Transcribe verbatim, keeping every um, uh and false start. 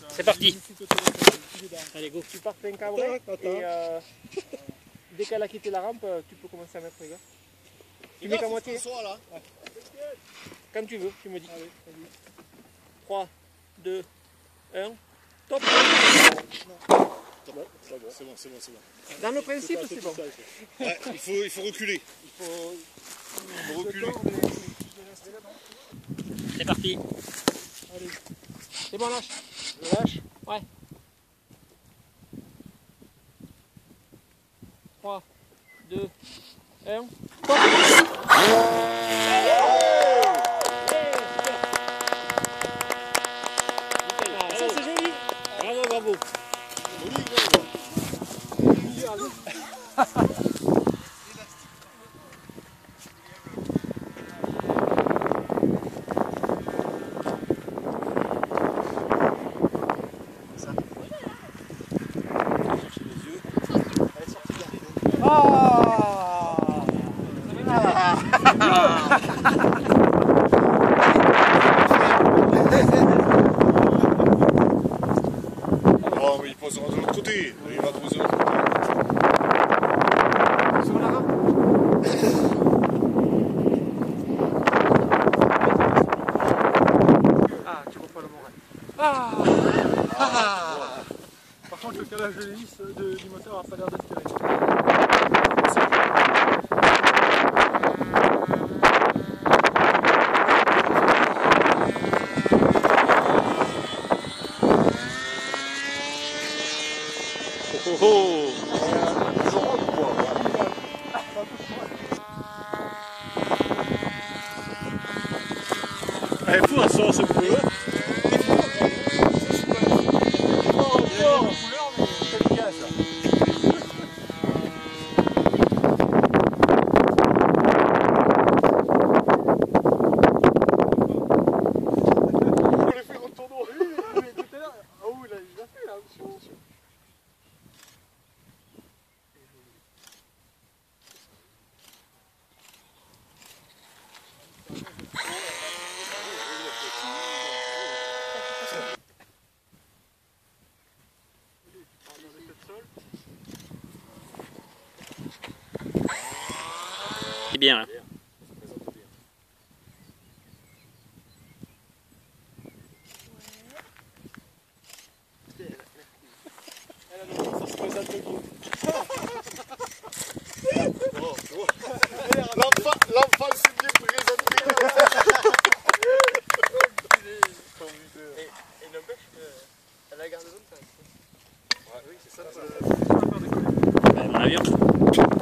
C'est parti. Allez, go. Tu pars plein cabré et euh, dès qu'elle a quitté la rampe, tu peux commencer à mettre les gars. Tu mets qu'à moitié là. Ouais. Quand tu veux, tu me dis. Allez, trois, deux, un, top. C'est bon, c'est bon, c'est bon, c'est bon, c'est bon. Dans le principe, c'est bon. Ouais, il faut, il faut reculer. Il faut, il faut reculer. C'est parti. Allez. C'est bon, lâche. Je lâche. Ouais. trois, deux, un, top. Ça c'est joli. Bravo, bravo. Oh, mais il posera de l'autre côté. Il va poser de l'autre côté. Sur la rampe. Ah, tu vois pas le moral. Ah, ah. Par contre, le calage de l'hélice de, du moteur n'a pas l'air d'être terrible. Oh oh. Elle est fou à sauce un peu. C'est bien. Hein. L'enfant s'est bien présenté. Et n'empêche qu'elle a gardé longtemps. Ouais, oui, c'est ça. Ben, mon avion.